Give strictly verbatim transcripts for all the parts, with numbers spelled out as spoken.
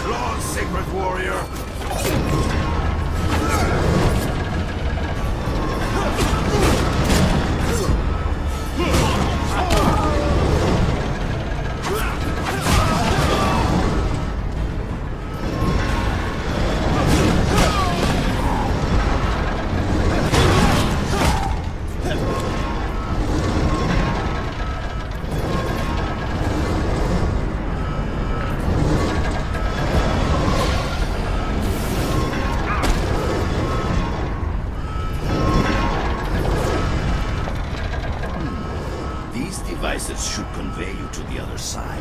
claws, sacred warrior! Devices should convey you to the other side.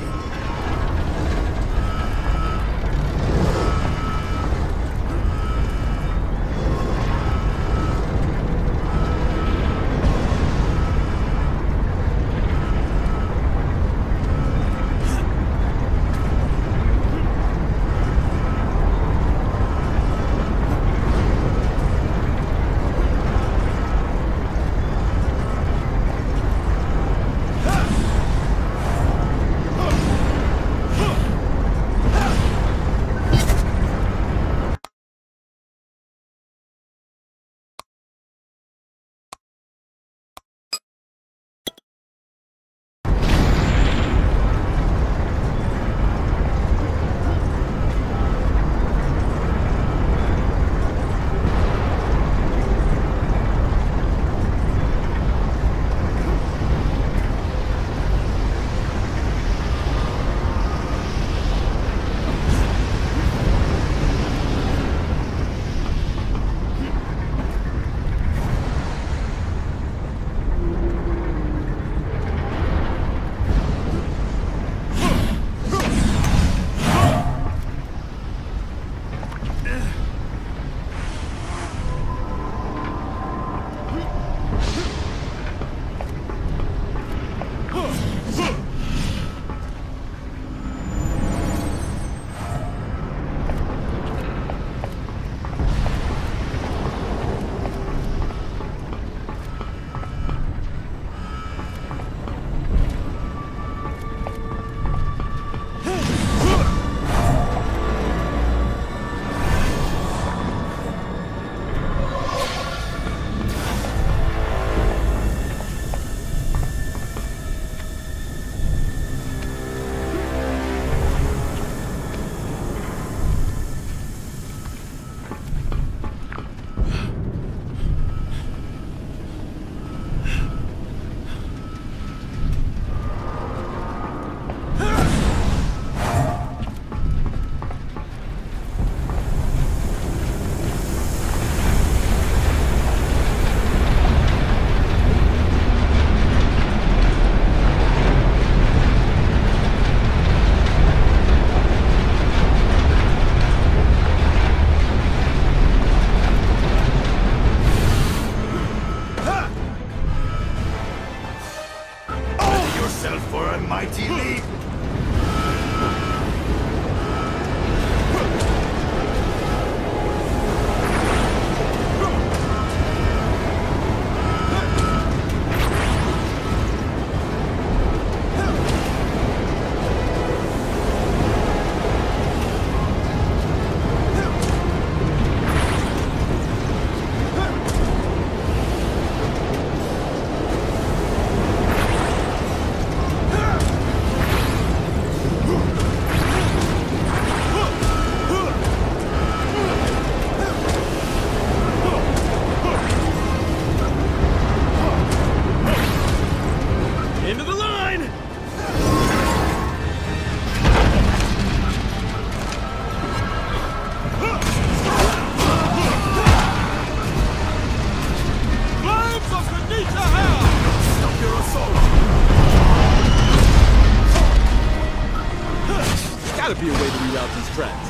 Gotta be a way to reroute these tracks.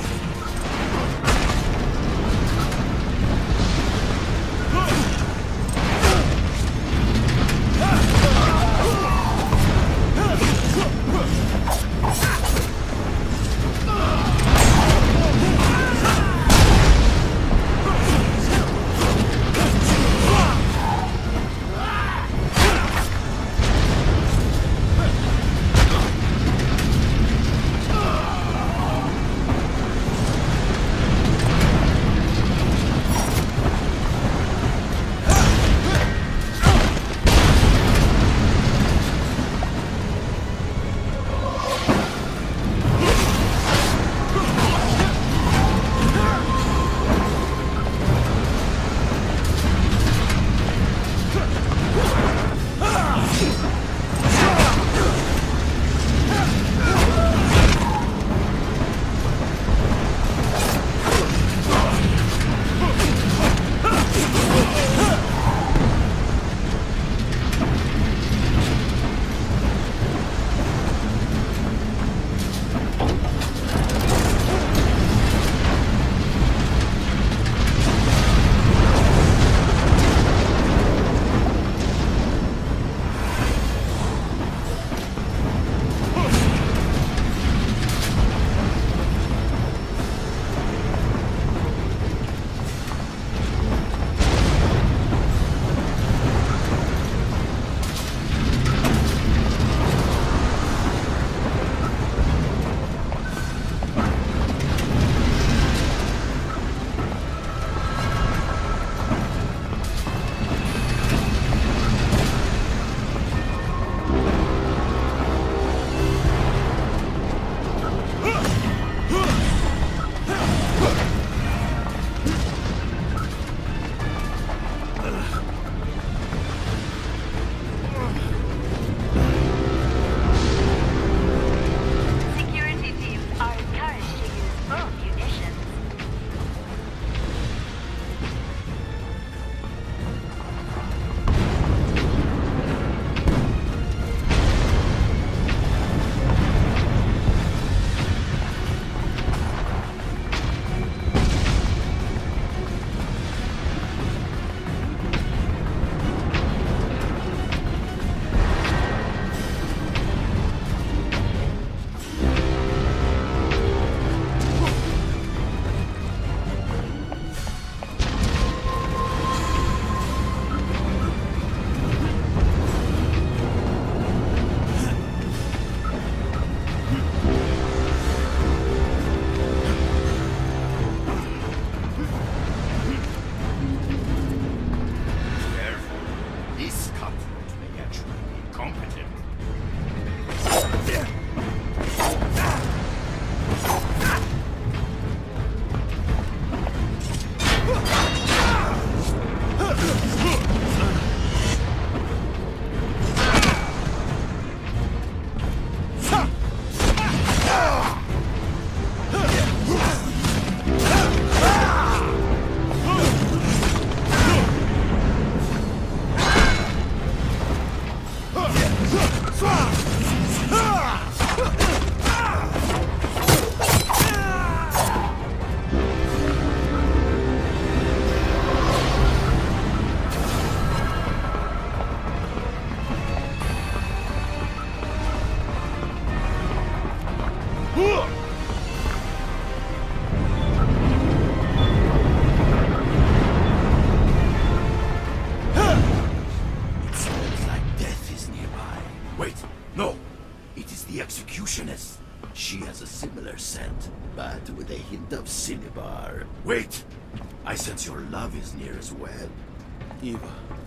with a hint of cinnabar. Wait! I sense your love is near as well. Eva.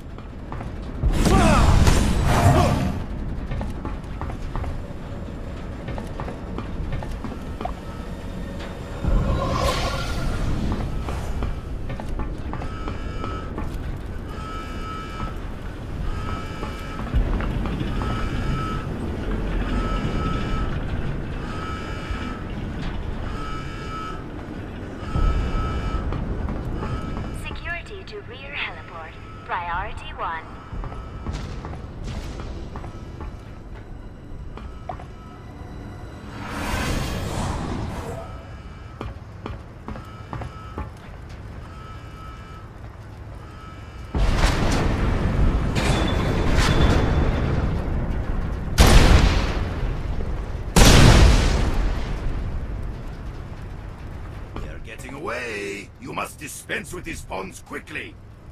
To rear heliport. Priority one. They're getting away! You must dispense with these pawns quickly!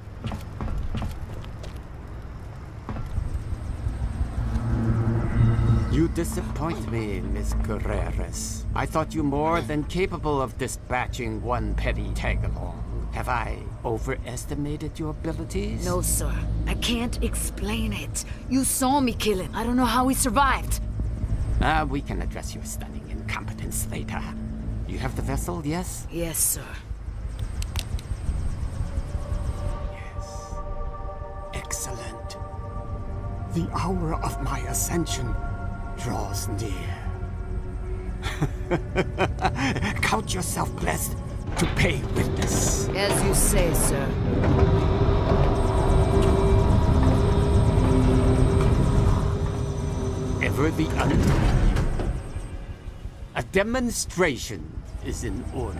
You disappoint me, Miss Guerreras. I thought you more than capable of dispatching one petty tag-along. Have I overestimated your abilities? No, sir. I can't explain it. You saw me kill him. I don't know how he survived. Ah, we can address your stunning incompetence later. You have the vessel, yes? Yes, sir. Yes. Excellent. The hour of my ascension draws near. Count yourself blessed to pay witness. As you say, sir. Ever the unbelievable. A demonstration is in order.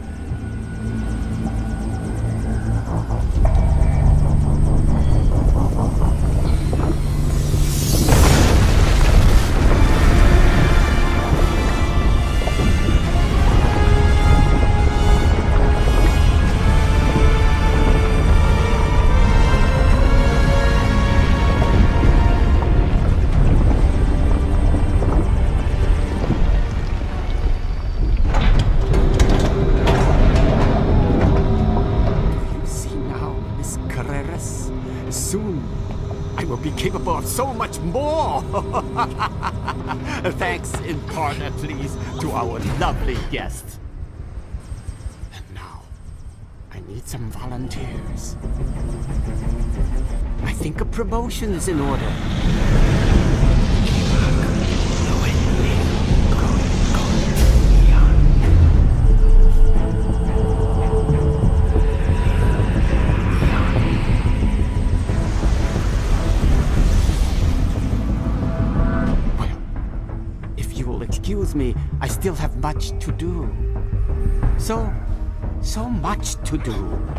Soon, I will be capable of so much more! Thanks in part, at least, to our lovely guest. And now, I need some volunteers. I think a promotion is in order. Excuse me, I still have much to do. So, so much to do.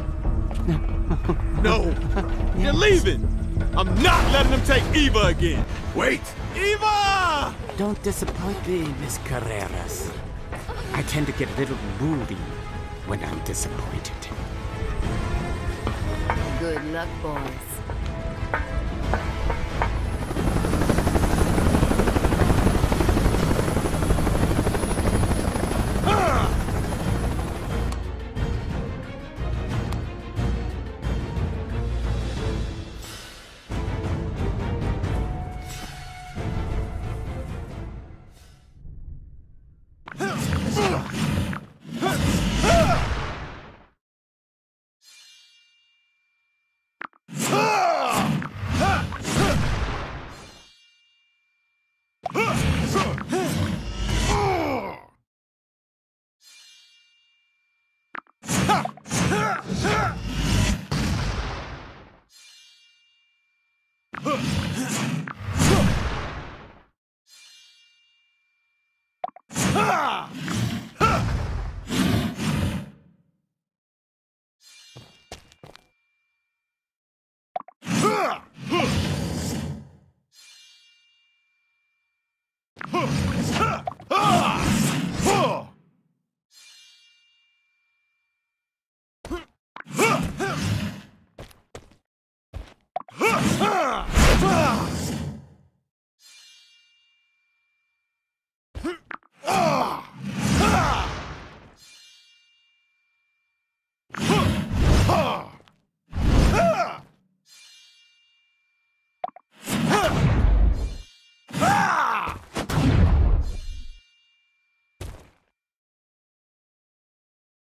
No! You're leaving! I'm not letting them take Eva again! Wait! Eva! Don't disappoint me, Miss Guerreras. I tend to get a little moody when I'm disappointed. Good luck, boys.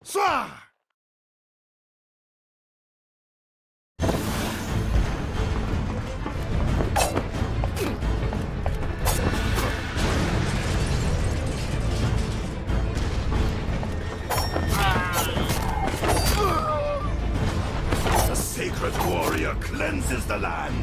Swah! The sacred warrior cleanses the land.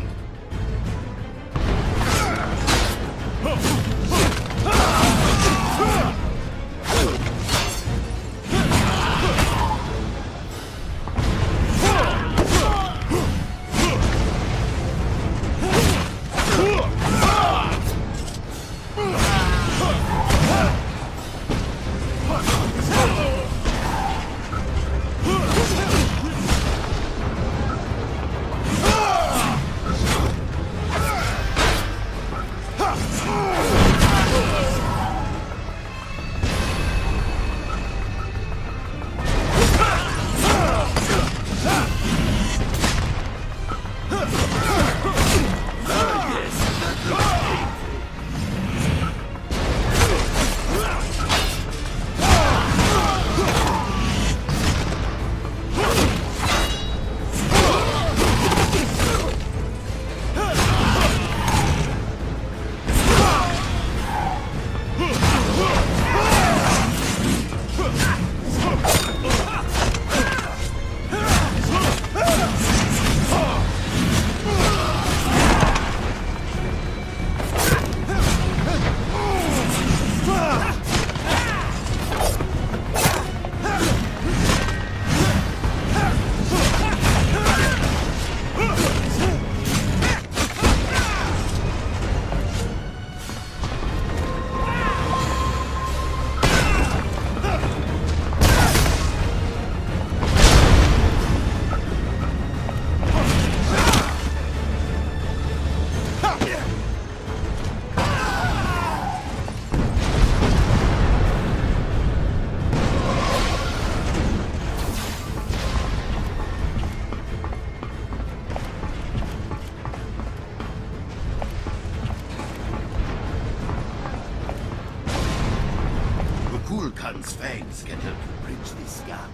Kulkan's fangs can help you bridge this gap.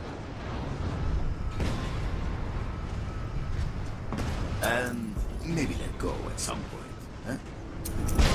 And maybe let go at some point, huh?